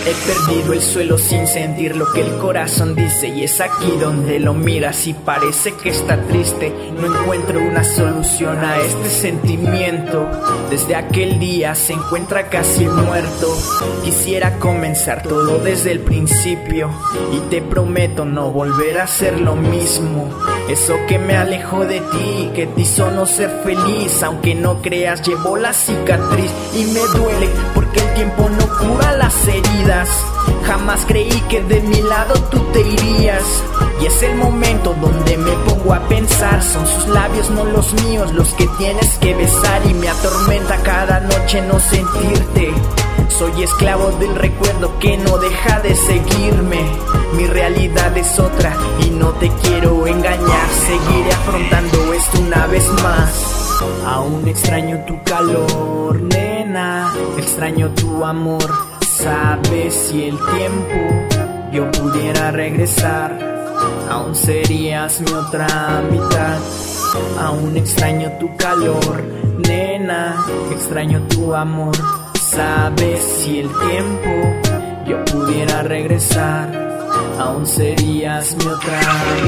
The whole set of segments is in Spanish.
He perdido el suelo sin sentir lo que el corazón dice, y es aquí donde lo miras y parece que está triste. No encuentro una solución a este sentimiento. Desde aquel día se encuentra casi muerto. Quisiera comenzar todo desde el principio, y te prometo no volver a hacer lo mismo. Eso que me alejó de ti, que te hizo no ser feliz. Aunque no creas, llevo la cicatriz y me duele porque el tiempo no cura las heridas. Jamás creí que de mi lado tú te irías, y es el momento donde me pongo a pensar. Son sus labios, no los míos, los que tienes que besar. Y me atormenta cada noche no sentirte. Soy esclavo del recuerdo que no deja de seguirme. Mi realidad es otra y no te quiero engañar. Seguiré afrontando esto una vez más. Aún extraño tu calor, nena, extraño tu amor. Sabes, si el tiempo yo pudiera regresar, aún serías mi otra mitad. Aún extraño tu calor, nena, extraño tu amor. Sabes, si el tiempo yo pudiera regresar, aún serías mi otra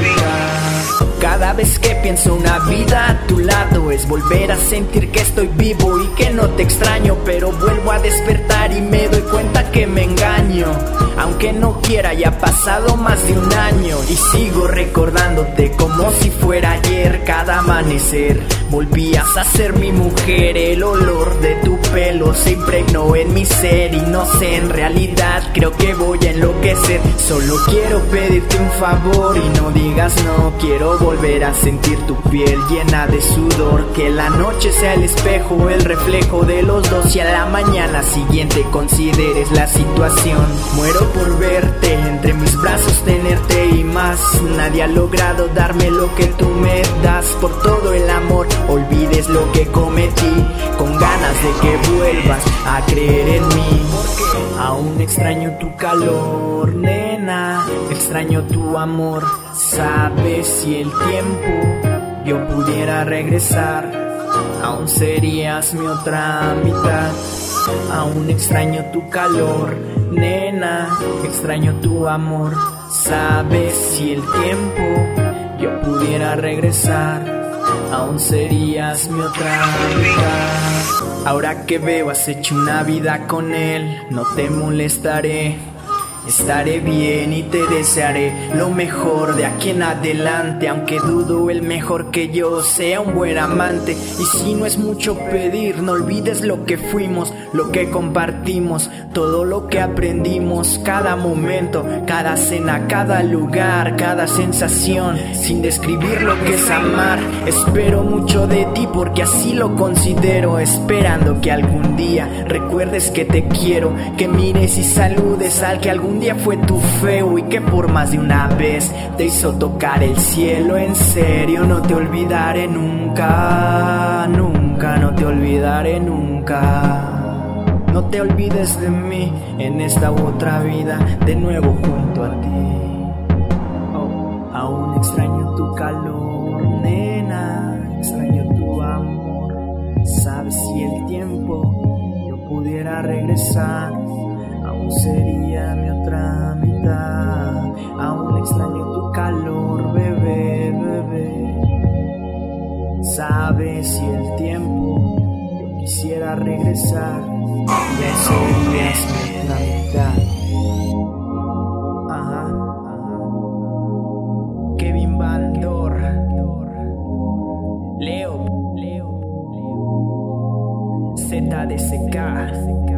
mitad. Cada vez que pienso una vida a tu lado, es volver a sentir que estoy vivo y que no te extraño. Pero vuelvo a despertar y me doy cuenta que me engaño. Aunque no quiera, ya ha pasado más de un año, y sigo recordándote como si fuera ayer. Cada amanecer volvías a ser mi mujer. El olor de tu pelo se impregnó en mi ser, y no sé, en realidad creo que voy a enloquecer. Solo quiero pedirte un favor y no digas no. Quiero volver a sentir tu piel llena de sudor. Que la noche sea el espejo, el reflejo de los dos, y a la mañana siguiente consideres la situación. Muero por verte, entre mis brazos tenerte y más. Nadie ha logrado darme lo que tú me das. Por todo el amor, olvides lo que cometí, con ganas de que vuelvas a creer en mí. Aún extraño tu calor, nena, extraño tu amor. Sabes, si el tiempo yo pudiera regresar, aún serías mi otra mitad. Aún extraño tu calor, nena, extraño tu amor. Sabes, si el tiempo yo pudiera regresar, aún serías mi otra mitad. Ahora que veo has hecho una vida con él, no te molestaré. Estaré bien y te desearé lo mejor de aquí en adelante. Aunque dudo el mejor que yo sea un buen amante. Y si no es mucho pedir, no olvides lo que fuimos, lo que compartimos, todo lo que aprendimos. Cada momento, cada cena, cada lugar, cada sensación, sin describir lo que es amar. Espero mucho de ti porque así lo considero, esperando que algún día recuerdes que te quiero. Que mires y saludes al que algún día fue tu feo, y que por más de una vez te hizo tocar el cielo. En serio, no te olvidaré nunca, nunca, no te olvidaré nunca. No te olvides de mí en esta u otra vida, de nuevo junto a ti. Aún extraño tu calor, nena, extraño tu amor. Sabes, si el tiempo yo pudiera regresar, aún sería mi otra mitad. Aún extraño tu calor, bebé, bebé. Sabes, si el tiempo yo quisiera regresar, ya serías mi otra mitad. Ajá. Kevin Bandor, Leo, ZDSK.